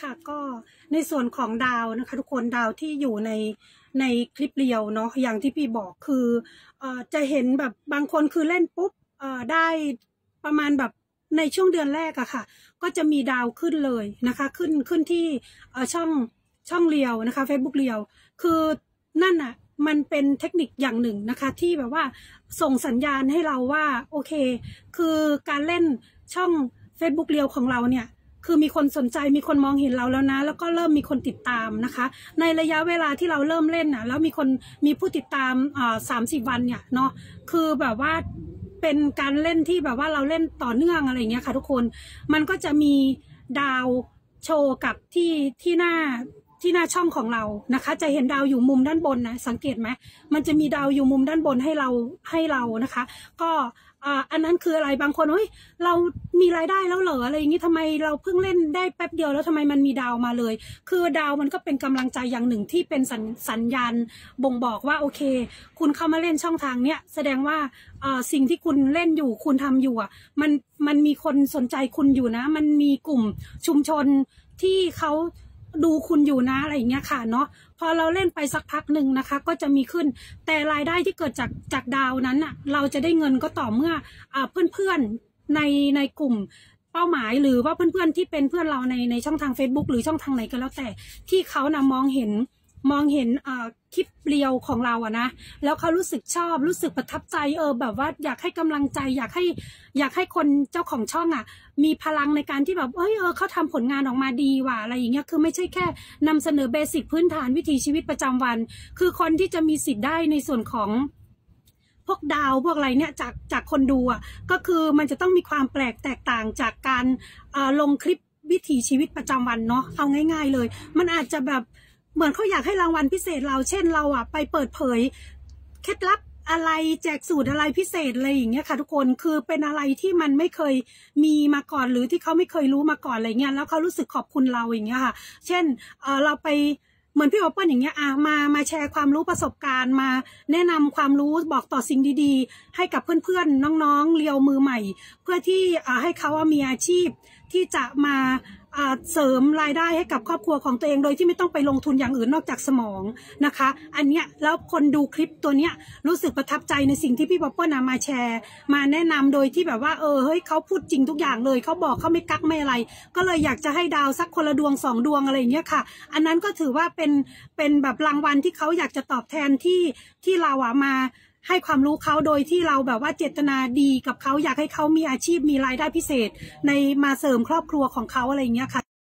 ค่ะก็ในส่วนของดาวนะคะทุกคนดาวที่อยู่ในคลิปเรียวเนาะอย่างที่พี่บอกคือจะเห็นแบบบางคนคือเล่นปุ๊บได้ประมาณแบบในช่วงเดือนแรกอะค่ะก็จะมีดาวขึ้นเลยนะคะขึ้นที่ช่องเรียวนะคะ Facebook เรียวคือนั่นอะมันเป็นเทคนิคอย่างหนึ่งนะคะที่แบบว่าส่งสัญญาณให้เราว่าโอเคคือการเล่นช่อง Facebook เรียวของเราเนี่ยคือมีคนสนใจมีคนมองเห็นเราแล้วนะแล้วก็เริ่มมีคนติดตามนะคะในระยะเวลาที่เราเริ่มเล่นนะแล้วมีผู้ติดตาม30 วันเนี่ยเนาะคือแบบว่าเป็นการเล่นที่แบบว่าเราเล่นต่อเนื่องอะไรอย่างเงี้ยค่ะทุกคนมันก็จะมีดาวโชว์กับที่หน้าช่องของเรานะคะจะเห็นดาวอยู่มุมด้านบนนะสังเกตไหมมันจะมีดาวอยู่มุมด้านบนให้เรานะคะก็อันนั้นคืออะไรบางคนเฮ้ยเรามีรายได้แล้วเหรออะไรอย่างนี้ทำไมเราเพิ่งเล่นได้แป๊บเดียวแล้วทำไมมันมีดาวมาเลยคือดาวมันก็เป็นกำลังใจอย่างหนึ่งที่เป็นสัญญาณบ่งบอกว่าโอเคคุณเข้ามาเล่นช่องทางเนี้ยแสดงว่าสิ่งที่คุณเล่นอยู่คุณทำอยู่อ่ะมันมีคนสนใจคุณอยู่นะมันมีกลุ่มชุมชนที่เขาดูคุณอยู่นะอะไรอย่างเงี้ยค่ะเนาะพอเราเล่นไปสักพักหนึ่งนะคะก็จะมีขึ้นแต่รายได้ที่เกิดจากดาวนั้นอ่ะเราจะได้เงินก็ต่อเมื่อเพื่อนๆในกลุ่มเป้าหมายหรือว่าเพื่อนๆที่เป็นเพื่อนเราในช่องทาง Facebook หรือช่องทางไหนก็แล้วแต่ที่เขานะมองเห็นคลิปเรียวของเราอะนะแล้วเขารู้สึกชอบรู้สึกประทับใจแบบว่าอยากให้กำลังใจอยากให้คนเจ้าของช่องอะมีพลังในการที่แบบเขาทำผลงานออกมาดีว่ะอะไรอย่างเงี้ยคือไม่ใช่แค่นำเสนอเบสิกพื้นฐานวิถีชีวิตประจำวันคือคนที่จะมีสิทธิ์ได้ในส่วนของพวกดาวพวกอะไรเนี่ยจากคนดูอ่ะก็คือมันจะต้องมีความแปลกแตกต่างจากการลงคลิปวิถีชีวิตประจำวันเนาะเอาง่ายๆเลยมันอาจจะแบบเหมือนเขาอยากให้รางวัลพิเศษเราเช่นเราอ่ะไปเปิดเผยเคล็ดลับอะไรแจกสูตรอะไรพิเศษอะไรอย่างเงี้ยค่ะทุกคนคือเป็นอะไรที่มันไม่เคยมีมาก่อนหรือที่เขาไม่เคยรู้มาก่อนอะไรเงี้ยแล้วเขารู้สึกขอบคุณเราอย่างเงี้ยค่ะเช่นเราไปเหมือนพี่โอเปิ้ลอย่างเงี้ยมาแชร์ความรู้ประสบการณ์มาแนะนำความรู้บอกต่อสิ่งดีๆให้กับเพื่อนๆน้องๆเรียวมือใหม่เพื่อที่ให้เขามีอาชีพที่จะมาเสริมรายได้ให้กับครอบครัวของตัวเองโดยที่ไม่ต้องไปลงทุนอย่างอื่นนอกจากสมองนะคะอันเนี้ยแล้วคนดูคลิปตัวเนี้ยรู้สึกประทับใจในสิ่งที่พี่ป๊อปเปิ้ลมาแชร์มาแนะนำโดยที่แบบว่าเฮ้ยเขาพูดจริงทุกอย่างเลยเขาบอกเขาไม่กักไม่อะไรก็เลยอยากจะให้ดาวสักคนละดวง2 ดวงอะไรอย่างเงี้ยค่ะอันนั้นก็ถือว่าเป็นแบบรางวัลที่เขาอยากจะตอบแทนที่เรามาให้ความรู้เขาโดยที่เราแบบว่าเจตนาดีกับเขาอยากให้เขามีอาชีพมีรายได้พิเศษในมาเสริมครอบครัวของเขาอะไรอย่างเงี้ยค่ะ